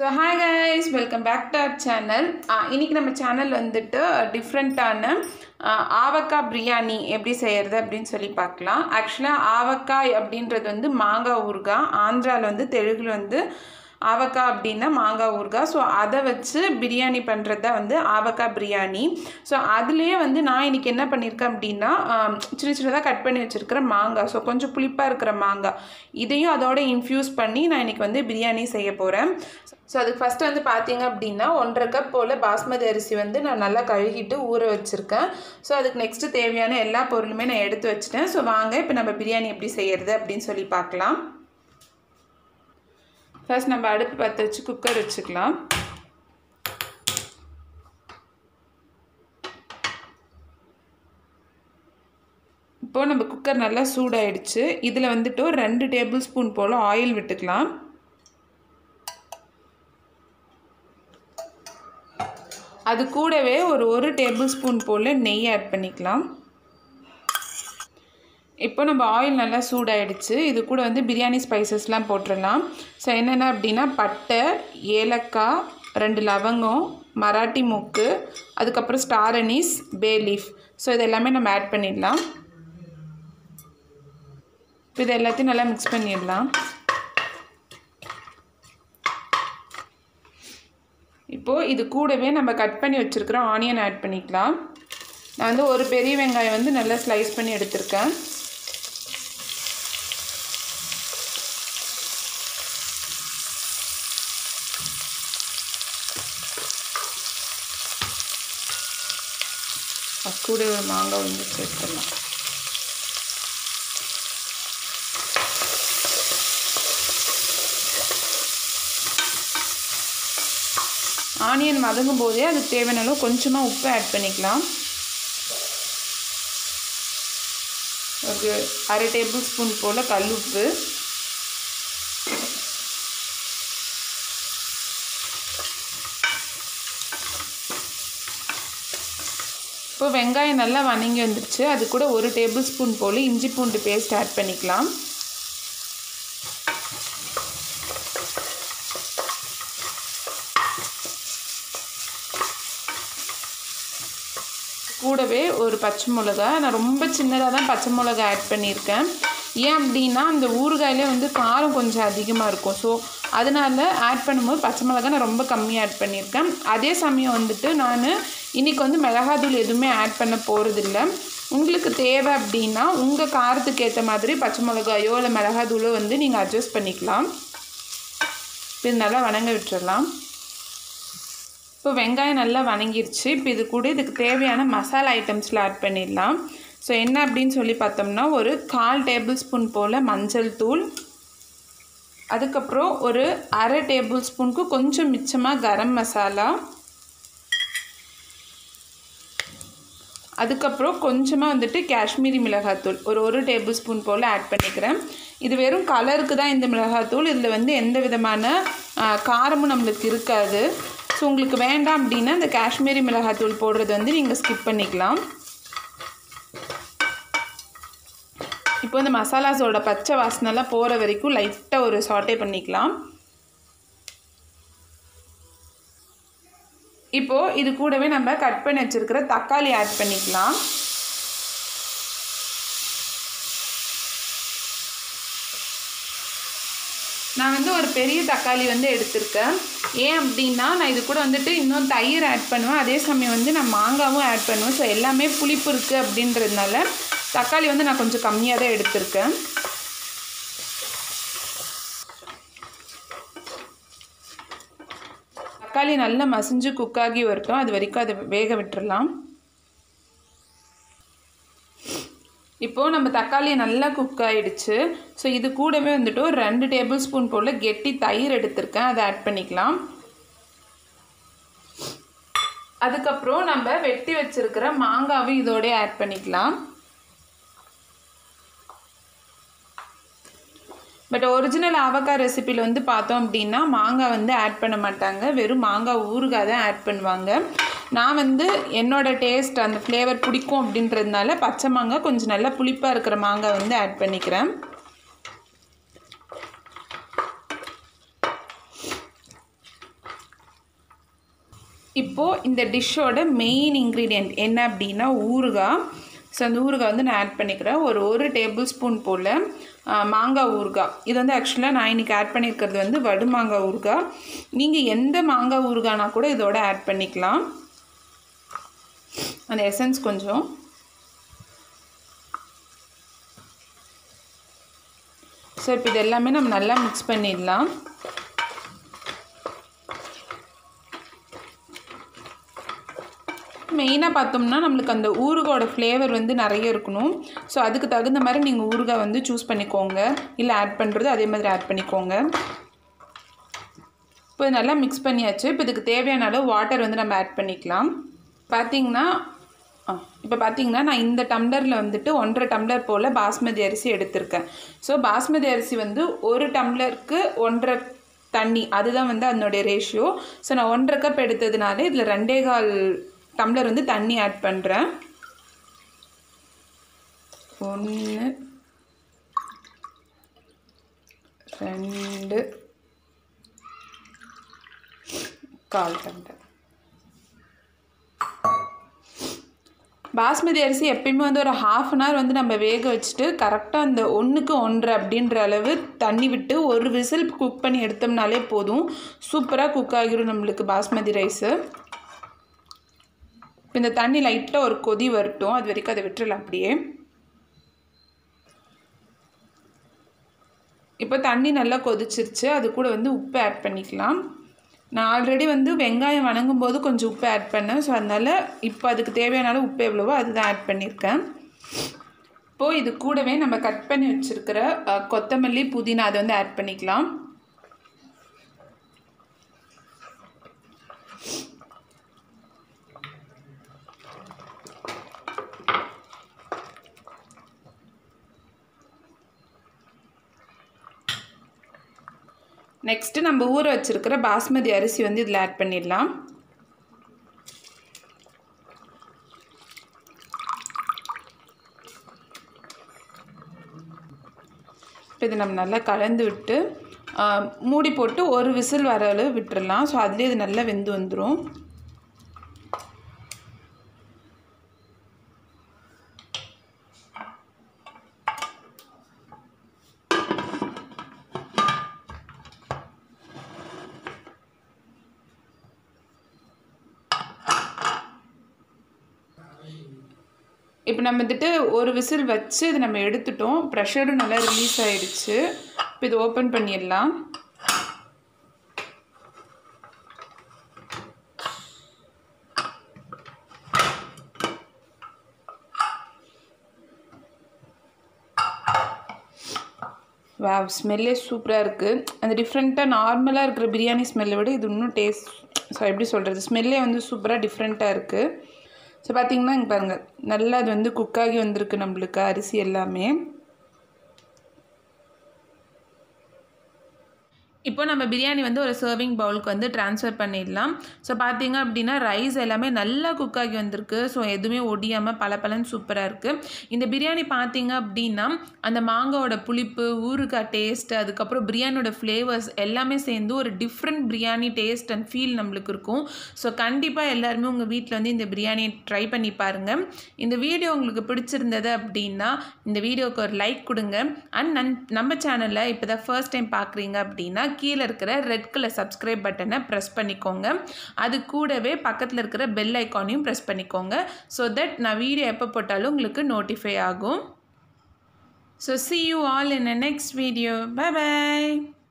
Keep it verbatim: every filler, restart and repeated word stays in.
So hi guys, welcome back to our channel. இன்னைக்கு நம்ம channel வந்துட்டு டிஃப்ரெண்ட்டான ஆவக்காய் பிரியாணி எப்படி செய்யறது அப்படின்னு சொல்லி பார்க்கலாம். ஆக்சுவலாக ஆவக்காய் அப்படின்றது வந்து மாங்காய் ஊறுகாய். ஆந்திராவில் வந்து தெலுங்குல வந்து ஆவக்காய் அப்படின்னா மாங்காய் ஊறுகாய். ஸோ அதை வச்சு பிரியாணி பண்ணுறது தான் வந்து ஆவக்காய் பிரியாணி. ஸோ அதுலேயே வந்து நான் இன்றைக்கி என்ன பண்ணியிருக்கேன் அப்படின்னா சின்ன சின்னதாக கட் பண்ணி வச்சுருக்கிற மாங்காய், ஸோ கொஞ்சம் புளிப்பாக இருக்கிற மாங்காய், இதையும் அதோட இன்ஃப்யூஸ் பண்ணி நான் இன்றைக்கி வந்து பிரியாணி செய்ய போகிறேன். ஸோ அதுக்கு ஃபஸ்ட்டு வந்து பார்த்திங்க அப்படின்னா ஒன்றரை கப் போல் பாஸ்மதி அரிசி வந்து நான் நல்லா கழுகிட்டு ஊற வச்சுருக்கேன். ஸோ அதுக்கு நெக்ஸ்ட்டு தேவையான எல்லா பொருளுமே நான் எடுத்து வச்சுட்டேன். ஸோ வாங்க இப்போ நம்ம பிரியாணி எப்படி செய்கிறது அப்படின்னு சொல்லி பார்க்கலாம். ஃபர்ஸ்ட் நம்ம அடுப்பு பற்ற வச்சு குக்கர் வச்சுக்கலாம். இப்போது நம்ம குக்கர் நல்லா சூடாயிடுச்சு. இதில் வந்துட்டு ஒரு ரெண்டு டேபிள் ஸ்பூன் போல் ஆயில் விட்டுக்கலாம். அது கூடவே ஒரு ஒரு டேபிள் ஸ்பூன் போல் நெய் ஆட் பண்ணிக்கலாம். இப்போ நம்ம ஆயில் நல்லா சூடாயிடுச்சு. இது கூட வந்து பிரியாணி ஸ்பைசஸ்லாம் போட்டுடலாம். ஸோ என்னென்ன அப்படின்னா பட்டை, ஏலக்காய், ரெண்டு லவங்கம், மராட்டி மூக்கு, அதுக்கப்புறம் star anise, bay leaf. So இது எல்லாமே நம்ம ஆட் பண்ணிடலாம். இப்போ இது எல்லாத்தையும் நல்லா மிக்ஸ் பண்ணிடலாம். இப்போது இது கூடவே நம்ம கட் பண்ணி வச்சுருக்கிற ஆனியன் ஆட் பண்ணிக்கலாம். நான் வந்து ஒரு பெரிய வெங்காயம் வந்து நல்லா ஸ்லைஸ் பண்ணி எடுத்திருக்கேன். அது கூட ஒரு மாங்காய் வந்து சேர்த்துடலாம். ஆனியன் வதங்கும் போதே அதுக்கு தேவையான அளவு கொஞ்சமாக உப்பு ஆட் பண்ணிக்கலாம். ஒரு அரை டேபிள் ஸ்பூன் போல் கல் உப்பு, இப்போ வெங்காயம் நல்லா வதங்கி வந்துடுச்சு. அது கூட ஒரு டேபிள் ஸ்பூன் போல் இஞ்சி பூண்டு பேஸ்ட் ஆட் பண்ணிக்கலாம். கூடவே ஒரு பச்சை மிளகா, நான் ரொம்ப சின்னதாக தான் பச்சை மிளகா ஆட் பண்ணியிருக்கேன். ஏன் அப்படின்னா அந்த ஊறுகாயிலே வந்து காரம் கொஞ்சம் அதிகமாக இருக்கும். ஸோ அதனால் ஆட் பண்ணும்போது பச்சை மிளகா நான் ரொம்ப கம்மியாக ஆட் பண்ணியிருக்கேன். அதே சமயம் வந்துட்டு நான் இன்றைக்கி வந்து மிளகாத்தூள் எதுவுமே ஆட் பண்ண போகிறதில்ல. உங்களுக்கு தேவை அப்படின்னா உங்கள் காரத்துக்கு ஏற்ற மாதிரி பச்சை மிளகாயோ இல்லை மிளகாத்தூளோ வந்து நீங்கள் அட்ஜஸ்ட் பண்ணிக்கலாம். இது நல்லா வணங்க விட்டுடலாம். இப்போ வெங்காயம் நல்லா வணங்கிருச்சு. இப்போ இது கூட இதுக்கு தேவையான மசாலா ஐட்டம்ஸில் ஆட் பண்ணிடலாம். ஸோ என்ன அப்படின்னு சொல்லி பார்த்தோம்னா ஒரு கால் டேபிள் ஸ்பூன் போல் மஞ்சள் தூள், அதுக்கப்புறம் ஒரு அரை டேபிள் ஸ்பூனுக்கு கொஞ்சம் மிச்சமாக கரம் மசாலா, அதுக்கப்புறம் கொஞ்சமாக வந்துட்டு காஷ்மீரி மிளகாத்தூள் ஒரு ஒரு டேபிள் ஸ்பூன் போல் ஆட் பண்ணிக்கிறேன். இது வெறும் கலருக்கு தான் இந்த மிளகாத்தூள். இதில் வந்து எந்த விதமான காரமும் நம்மளுக்கு இருக்காது. ஸோ உங்களுக்கு வேண்டாம் அப்படின்னா இந்த காஷ்மீரி மிளகாத்தூள் போடுறது வந்து நீங்கள் ஸ்கிப் பண்ணிக்கலாம். இப்போ இந்த மசாலாஸோட பச்சை வாசனைலாம் போகிற வரைக்கும் லைட்டாக ஒரு சாட்டே பண்ணிக்கலாம். இப்போது இது கூடவே நம்ம கட் பண்ணி வச்சுருக்கிற தக்காளி ஆட் பண்ணிக்கலாம். நான் வந்து ஒரு பெரிய தக்காளி வந்து எடுத்திருக்கேன். ஏன் அப்படின்னா நான் இது கூட வந்துட்டு இன்னும் தயிர் ஆட் பண்ணுவேன், அதே சமயம் வந்து நான் மாங்காவும் ஆட் பண்ணுவேன். ஸோ எல்லாமே புளிப்பு இருக்குது அப்படின்றதுனால தக்காளி வந்து நான் கொஞ்சம் கம்மியாக தான் எடுத்திருக்கேன். தக்காளி நல்லா மசிஞ்சு குக்காகி வரட்டும், அது வரைக்கும் அதை வேக விட்டுடலாம். இப்போது நம்ம தக்காளி நல்லா குக் ஆகிடுச்சு. ஸோ இது கூடவே வந்துட்டு ஒரு ரெண்டு டேபிள் ஸ்பூன் போல் கெட்டி தயிர் எடுத்திருக்கேன், அதை ஆட் பண்ணிக்கலாம். அதுக்கப்புறம் நம்ம வெட்டி வச்சுருக்கிற மாங்காவும் இதோடய ஆட் பண்ணிக்கலாம். பட் ஒரிஜினல் ஆவக்காய் ரெசிப்பியில் வந்து பார்த்தோம் அப்படின்னா மாங்காய் வந்து ஆட் பண்ண மாட்டாங்க, வெறும் மாங்காய் ஊறுகாய் தான் ஆட் பண்ணுவாங்க. நான் வந்து என்னோடய டேஸ்ட் அந்த ஃப்ளேவர் பிடிக்கும் அப்படின்றதுனால பச்சை மாங்காய் கொஞ்சம் நல்லா புளிப்பாக இருக்கிற மாங்காய் வந்து ஆட் பண்ணிக்கிறேன். இப்போது இந்த டிஷ்ஷோட மெயின் இன்க்ரீடியண்ட் என்ன அப்படின்னா ஊறுகாய். ஸோ அந்த ஊறுகாய் வந்து நான் ஆட் பண்ணிக்கிறேன். ஒரு ஒரு டேபிள் ஸ்பூன் போல் மாங்காய் ஊறுகாய். இது வந்து ஆக்சுவலாக நான் இன்றைக்கி ஆட் பண்ணியிருக்கிறது வந்து வடு மாங்காய் ஊறுகாய். நீங்கள் எந்த மாங்காய் ஊறுகாய்னா கூட இதோட ஆட் பண்ணிக்கலாம். அந்த எசன்ஸ் கொஞ்சம். ஸோ இப்போ இது எல்லாமே நம்ம நல்லா மிக்ஸ் பண்ணிடலாம். மெயினாக பார்த்தோம்னா நம்மளுக்கு அந்த ஊறுகாயோட ஃப்ளேவர் வந்து நிறைய இருக்கணும். ஸோ அதுக்கு தகுந்த மாதிரி நீங்கள் ஊறுகாய் வந்து சூஸ் பண்ணிக்கோங்க, இல்லை ஆட் பண்ணுறது அதே மாதிரி ஆட் பண்ணிக்கோங்க. இப்போ நல்லா மிக்ஸ் பண்ணியாச்சு. இப்போ இதுக்கு தேவையான அளவு வாட்டர் வந்து நம்ம ஆட் பண்ணிக்கலாம். பார்த்திங்கன்னா இப்போ பார்த்திங்கன்னா நான் இந்த டம்ளரில் வந்துட்டு ஒன்றரை டம்ளர் போல் பாஸ்மதி அரிசி எடுத்திருக்கேன். ஸோ பாஸ்மதி அரிசி வந்து ஒரு டம்ளருக்கு ஒன்றரை தண்ணி, அதுதான் வந்து அதனுடைய ரேஷியோ. ஸோ நான் ஒன்றரை கப் எடுத்ததுனால இதில் ரெண்டே கால் டம்ளர் வந்து தண்ணி ஆட் பண்ணுறேன். ஒன்று ரெண்டு கால் டம்ளர். பாஸ்மதி அரிசி எப்பயுமே வந்து ஒரு ஹாஃப் அன் ஹவர் வந்து நம்ம வேக வச்சுட்டு கரெக்டாக அந்த ஒன்றுக்கு ஒன்றரை அப்படின்ற அளவு தண்ணி விட்டு ஒரு விசில் குக் பண்ணி எடுத்தோம்னாலே போதும். சூப்பராக குக் ஆகிடும் நம்மளுக்கு பாஸ்மதி ரைஸு. இந்த தண்ணி லைட்டாக ஒரு கொதி வரட்டும், அது வரைக்கும் அதை விட்டுறலாம் அப்படியே. இப்போ தண்ணி நல்லா கொதிச்சிருச்சு. அது கூட வந்து உப்பு ஆட் பண்ணிக்கலாம். நான் ஆல்ரெடி வந்து வெங்காயம் வணங்கும் போது கொஞ்சம் உப்பு ஆட் பண்ணேன். ஸோ அதனால் இப்போ அதுக்கு தேவையான உப்பு எவ்வளவோ அதுதான் ஆட் பண்ணியிருக்கேன். இப்போது இது கூடவே நம்ம கட் பண்ணி வச்சுருக்கிற கொத்தமல்லி புதினா அதை வந்து ஆட் பண்ணிக்கலாம். நெக்ஸ்ட்டு நம்ம ஊற வச்சுருக்கிற பாஸ்மதி அரிசி வந்து இதில் ஆட் பண்ணிடலாம். இப்போ இதை நம்ம நல்லா கலந்து விட்டு மூடி போட்டு ஒரு விசில் வர அளவு விட்டுடலாம். ஸோ அதுலேயே இது நல்லா வெந்து வந்துடும். இப்போ நம்ம வந்துட்டு ஒரு விசில் வச்சு இது நம்ம எடுத்துட்டோம். ப்ரெஷரும் நல்லா ரிலீஸ் ஆகிடுச்சு. இப்போ இது ஓப்பன் பண்ணிடலாம். வா, ஸ்மெல்லே சூப்பராக இருக்குது. அந்த டிஃப்ரெண்ட்டாக நார்மலாக இருக்கிற பிரியாணி ஸ்மெல்லை விட இது இன்னும் டேஸ்ட், ஸோ எப்படி சொல்கிறது, ஸ்மெல்லே வந்து சூப்பராக டிஃப்ரெண்ட்டாக இருக்குது. ஸோ பார்த்திங்கன்னா இங்கே பாருங்கள், நல்லா அது வந்து குக்காகி வந்திருக்கு நம்மளுக்கு அரிசி எல்லாமே. இப்போ நம்ம பிரியாணி வந்து ஒரு சர்விங் பவுலுக்கு வந்து ட்ரான்ஸ்ஃபர் பண்ணிடலாம். ஸோ பார்த்திங்க அப்படின்னா ரைஸ் எல்லாமே நல்லா குக்காகி வந்திருக்கு. ஸோ எதுவுமே ஒடியாமல் பல பலன்னு சூப்பராக இருக்குது. இந்த பிரியாணி பார்த்திங்க அப்படின்னா அந்த மாங்காவோட புளிப்பு, ஊறுகாய் டேஸ்ட், அதுக்கப்புறம் பிரியாணியோட ஃப்ளேவர்ஸ் எல்லாமே சேர்ந்து ஒரு different biryani taste and feel நம்மளுக்கு இருக்கும். ஸோ கண்டிப்பாக எல்லாருமே உங்கள் வீட்டில் வந்து இந்த பிரியாணியை ட்ரை பண்ணி பாருங்கள். இந்த வீடியோ உங்களுக்கு பிடிச்சிருந்தது அப்படின்னா இந்த வீடியோவுக்கு ஒரு லைக் கொடுங்க. அண்ட் நன் நம்ம சேனலில் இப்போ தான் ஃபர்ஸ்ட் டைம் பார்க்குறீங்க அப்படின்னா கீழே இருக்கிற ரெட் கலர் சப்ஸ்கிரைப் பட்டனை ப்ரெஸ் பண்ணிக்கோங்க. அது கூடவே பக்கத்தில் இருக்கிற பெல் ஐக்கானையும் ப்ரெஸ் பண்ணிக்கோங்க. ஸோ தட் நான் வீடியோ எப்போ போட்டாலும் உங்களுக்கு நோட்டிஃபை ஆகும். So see you all in the next video. Bye bye.